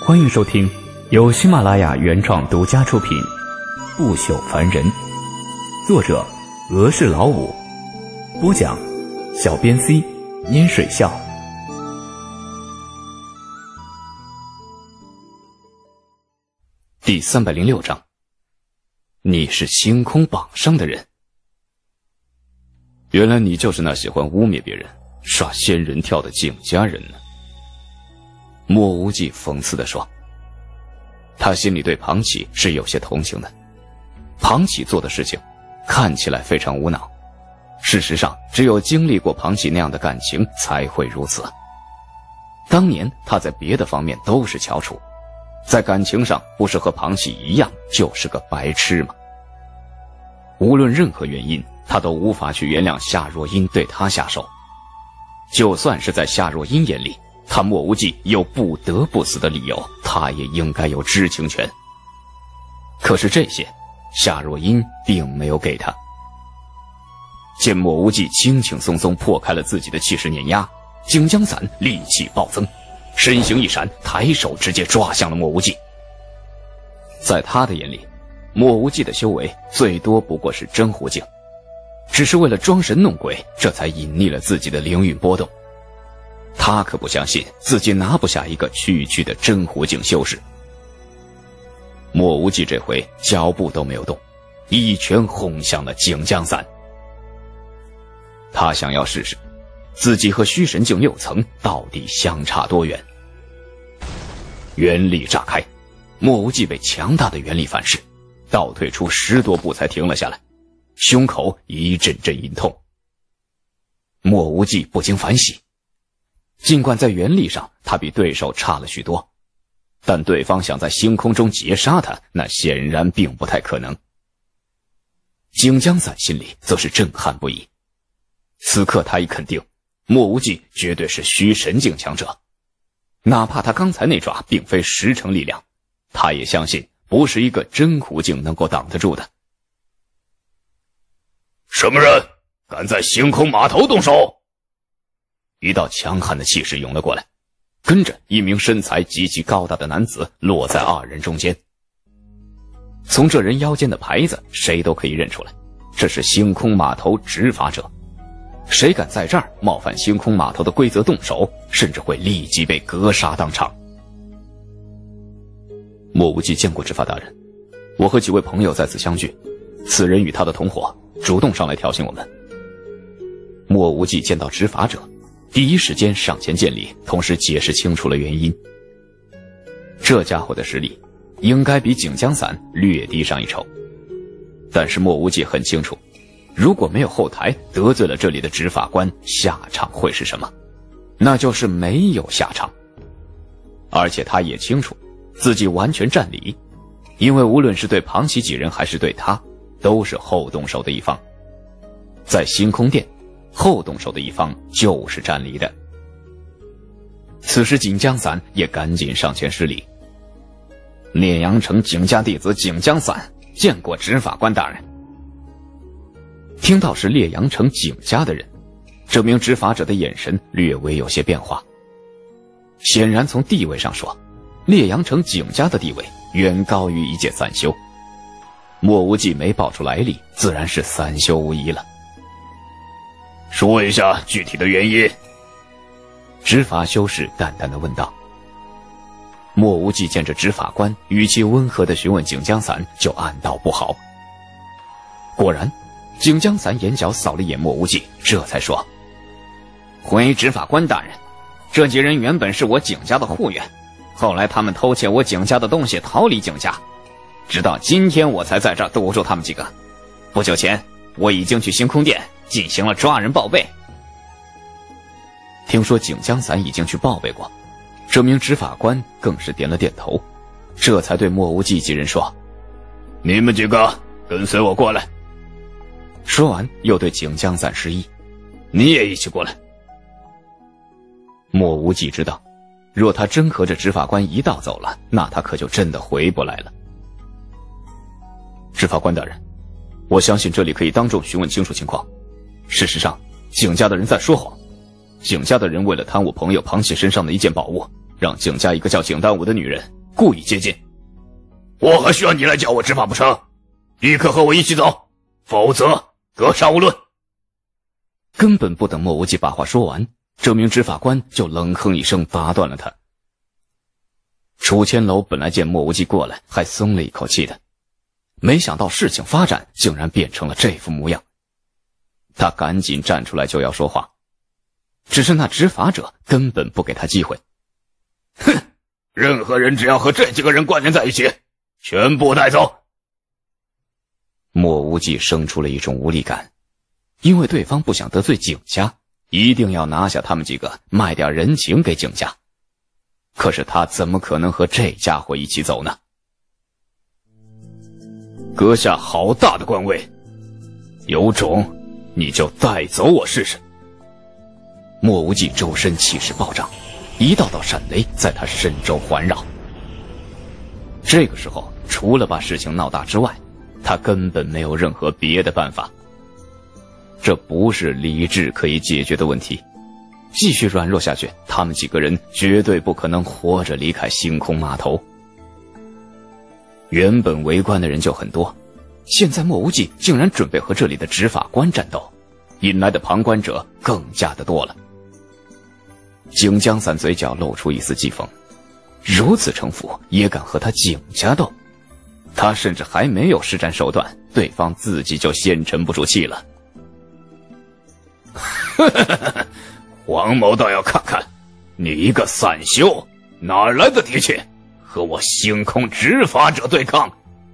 欢迎收听由喜马拉雅原创独家出品《不朽凡人》，作者俄式老五，播讲小编 C 烟水笑。第306章，你是星空榜上的人。原来你就是那喜欢污蔑别人耍仙人跳的景家人呢。莫无忌讽刺地说，他心里对庞启是有些同情的。庞启做的事情看起来非常无脑，事实上只有经历过庞启那样的感情才会如此。当年他在别的方面都是翘楚，在感情上不是和庞启一样就是个白痴吗？无论任何原因，他都无法去原谅夏若音对他下手。就算是在夏若音眼里，他莫无忌有不得不死的理由，他也应该有知情权。可是这些夏若音并没有给他。见莫无忌轻轻松松破开了自己的气势碾压，景江伞力气暴增，身形一闪，抬手直接抓向了莫无忌。在他的眼里，莫无忌的修为最多不过是真狐境，只是为了装神弄鬼，这才隐匿了自己的灵韵波动。他可不相信自己拿不下一个区区的真狐境修士。莫无忌这回脚步都没有动，一拳轰向了景江伞。他想要试试自己和虚神境6层到底相差多远。原力炸开，莫无忌被强大的原力反噬，倒退出10多步才停了下来，胸口一阵阵隐痛。莫无忌不禁反喜，尽管在原力上他比对手差了许多，但对方想在星空中截杀他，那显然并不太可能。景江伞心里则是震撼不已，此刻他已肯定莫无忌绝对是虚神境强者，哪怕他刚才那爪并非10成力量，他也相信不是一个真狐境能够挡得住的。 什么人敢在星空码头动手？ 一道强悍的气势涌了过来，跟着一名身材极其高大的男子落在二人中间。从这人腰间的牌子谁都可以认出来，这是星空码头执法者。谁敢在这儿冒犯星空码头的规则动手，甚至会立即被格杀当场。莫无忌见过执法大人，我和几位朋友在此相聚，此人与他的同伙主动上来挑衅我们。莫无忌见到执法者，第一时间上前见礼，同时解释清楚了原因。这家伙的实力应该比景江伞略低上一筹，但是莫无忌很清楚，如果没有后台得罪了这里的执法官，下场会是什么？那就是没有下场。而且他也清楚自己完全占理，因为无论是对庞启几人还是对他，都是后动手的一方。在星空殿，后动手的一方就是占理的。此时景江伞也赶紧上前施礼。烈阳城景家弟子景江伞见过执法官大人。听到是烈阳城景家的人，这名执法者的眼神略微有些变化。显然从地位上说，烈阳城景家的地位远高于一介三修。莫无忌没报出来历，自然是三修无疑了。 说一下具体的原因。 执法修士淡淡地问道。莫无忌见着执法官语气温和地询问景江伞，就暗道不好。果然景江伞眼角扫了一眼莫无忌，这才说， 回执法官大人，这几人原本是我景家的护院，后来他们偷窃我景家的东西逃离景家，直到今天我才在这儿堵住他们几个。不久前我已经去星空殿进行了抓人报备。 听说景江伞已经去报备过，这名执法官更是点了点头，这才对莫无忌几人说， 你们几个跟随我过来。 说完又对景江伞示意， 你也一起过来。 莫无忌知道，若他真和这执法官一道走了，那他可就真的回不来了。执法官大人，我相信这里可以当众询问清楚情况。事实上，景家的人在说谎，景家的人为了贪我朋友庞启身上的一件宝物， 让景家一个叫景丹武的女人故意接近。 我还需要你来教我执法不成？立刻和我一起走，否则格杀勿论。 根本不等莫无忌把话说完，这名执法官就冷哼一声打断了他。楚千楼本来见莫无忌过来还松了一口气的，没想到事情发展竟然变成了这副模样。他赶紧站出来就要说话，只是那执法者根本不给他机会。 哼，任何人只要和这几个人关联在一起，全部带走。 莫无忌生出了一种无力感，因为对方不想得罪景家，一定要拿下他们几个，卖点人情给景家。可是他怎么可能和这家伙一起走呢？ 阁下好大的官位，有种你就带走我试试。 莫无忌周身气势暴涨，一道道闪雷在他身周环绕。这个时候除了把事情闹大之外，他根本没有任何别的办法。这不是理智可以解决的问题，继续软弱下去，他们几个人绝对不可能活着离开星空码头。原本围观的人就很多，现在莫无忌竟然准备和这里的执法官战斗，引来的旁观者更加的多了。景江散嘴角露出一丝讥讽，如此城府也敢和他景家斗？他甚至还没有施展手段，对方自己就先沉不住气了。 黄某倒要看看，你一个散修哪来的底气和我星空执法者对抗？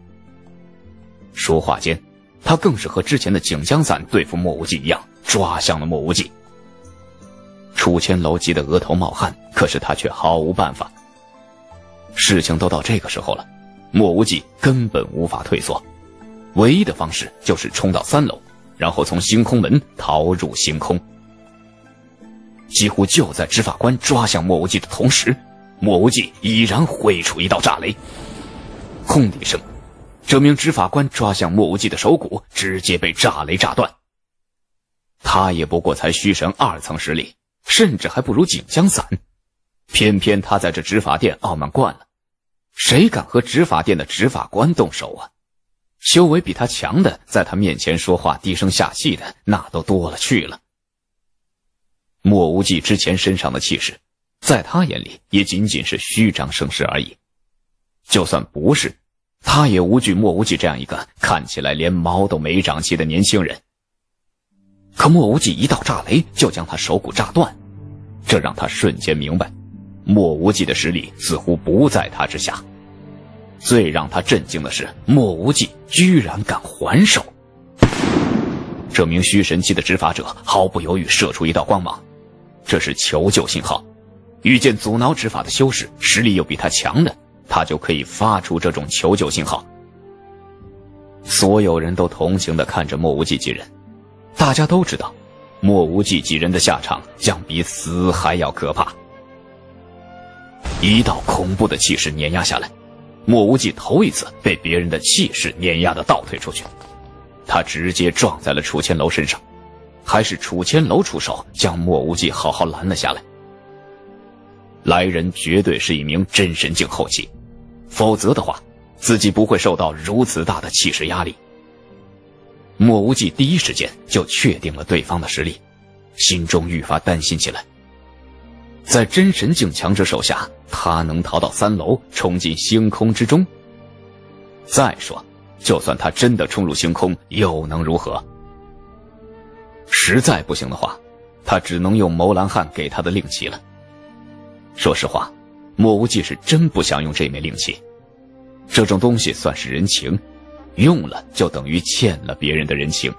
说话间，他更是和之前的景江散对付莫无忌一样，抓向了莫无忌。楚千楼急得额头冒汗，可是他却毫无办法。事情都到这个时候了，莫无忌根本无法退缩，唯一的方式就是冲到3楼，然后从星空门逃入星空。几乎就在执法官抓向莫无忌的同时，莫无忌已然挥出一道炸雷，轰的一声，这名执法官抓向莫无忌的手骨直接被炸雷炸断。他也不过才虚神2层实力，甚至还不如景江散，偏偏他在这执法殿傲慢惯了，谁敢和执法殿的执法官动手啊？修为比他强的，在他面前说话低声下气的，那都多了去了。莫无忌之前身上的气势，在他眼里也仅仅是虚张声势而已。就算不是，他也无惧莫无忌这样一个看起来连毛都没长齐的年轻人。可莫无忌一道炸雷就将他手骨炸断，这让他瞬间明白，莫无忌的实力似乎不在他之下。最让他震惊的是，莫无忌居然敢还手。这名虚神期的执法者毫不犹豫射出一道光芒，这是求救信号。遇见阻挠执法的修士，实力又比他强的，他就可以发出这种求救信号。所有人都同情地看着莫无忌几人，大家都知道，莫无忌几人的下场将比死还要可怕。一道恐怖的气势碾压下来，莫无忌头一次被别人的气势碾压的倒退出去，他直接撞在了楚千楼身上，还是楚千楼出手将莫无忌好好拦了下来。来人绝对是一名真神境后期，否则的话，自己不会受到如此大的气势压力。莫无忌第一时间就确定了对方的实力，心中愈发担心起来。在真神境强者手下，他能逃到3楼，冲进星空之中？再说，就算他真的冲入星空，又能如何？实在不行的话，他只能用谋兰汉给他的令旗了。说实话，莫无忌是真不想用这枚令旗，这种东西算是人情，用了就等于欠了别人的人情。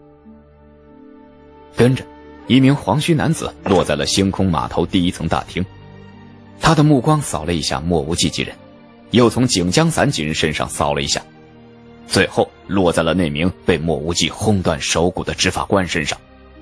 跟着，一名黄须男子落在了星空码头第1层大厅，他的目光扫了一下莫无忌几人，又从景江散几人身上扫了一下，最后落在了那名被莫无忌轰断手骨的执法官身上。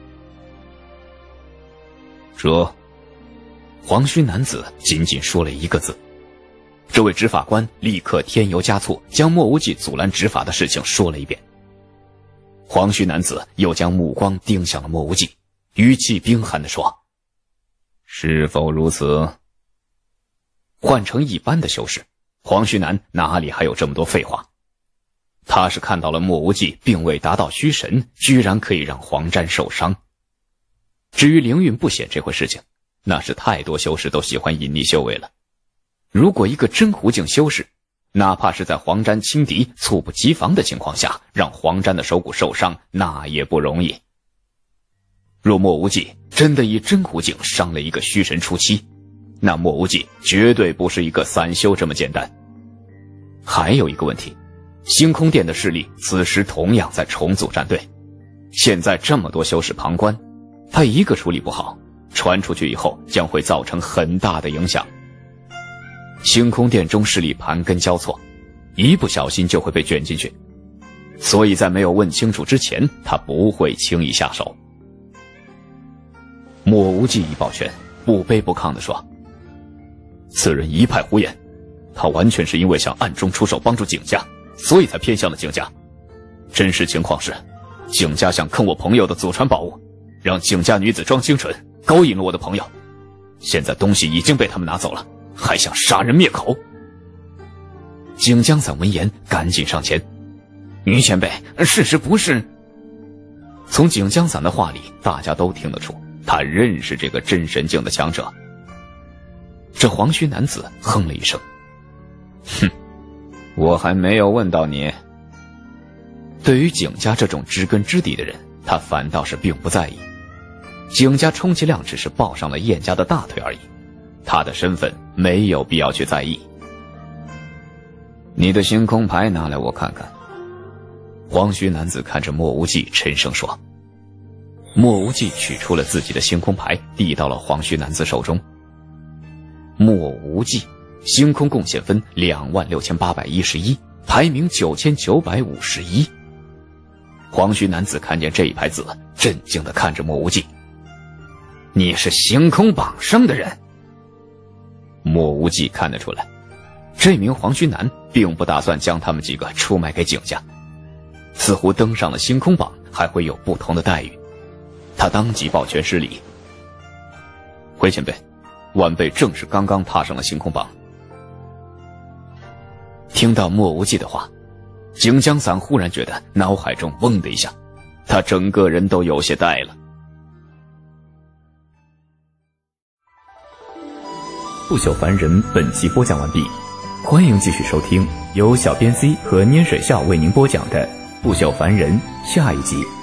说，黄须男子仅仅说了一个字，这位执法官立刻添油加醋，将莫无忌阻拦执法的事情说了一遍。黄须男子又将目光盯向了莫无忌，语气冰寒地说：“是否如此？” 换成一般的修士，黄须南哪里还有这么多废话？他是看到了莫无忌并未达到虚神，居然可以让黄沾受伤。至于灵运不显这回事情，那是太多修士都喜欢隐匿修为了。如果一个真狐境修士，哪怕是在黄沾轻敌猝不及防的情况下，让黄沾的手骨受伤，那也不容易。若莫无忌真的以真狐境伤了一个虚神初期，那莫无忌绝对不是一个散修这么简单。还有一个问题，星空殿的势力此时同样在重组战队，现在这么多修士旁观，他一个处理不好，传出去以后将会造成很大的影响。星空殿中势力盘根交错，一不小心就会被卷进去，所以在没有问清楚之前，他不会轻易下手。莫无忌一抱拳，不卑不亢地说：“此人一派胡言，他完全是因为想暗中出手帮助景家，所以才偏向了景家。真实情况是，景家想坑我朋友的祖传宝物，让景家女子装清纯，勾引了我的朋友。现在东西已经被他们拿走了，还想杀人灭口。”景江散闻言赶紧上前：“于前辈，事实不是。”从景江散的话里，大家都听得出他认识这个真神境的强者。这黄须男子哼了一声：“哼，我还没有问到你。”对于景家这种知根知底的人，他反倒是并不在意。景家充其量只是抱上了燕家的大腿而已，他的身份没有必要去在意。你的星空牌拿来我看看。黄须男子看着莫无忌沉声说。莫无忌取出了自己的星空牌，递到了黄须男子手中。莫无忌，星空贡献分26811，排名9951。黄须男子看见这一排字，震惊地看着莫无忌：“你是星空榜上的人？”莫无忌看得出来，这名黄须男并不打算将他们几个出卖给景家，似乎登上了星空榜还会有不同的待遇。他当即抱拳施礼：“回前辈，晚辈正是刚刚踏上了星空榜。”听到莫无忌的话，景江散忽然觉得脑海中嗡的一下，他整个人都有些呆了。 不朽凡人本集播讲完毕，欢迎继续收听由小编 C 和捏水笑为您播讲的不朽凡人下一集。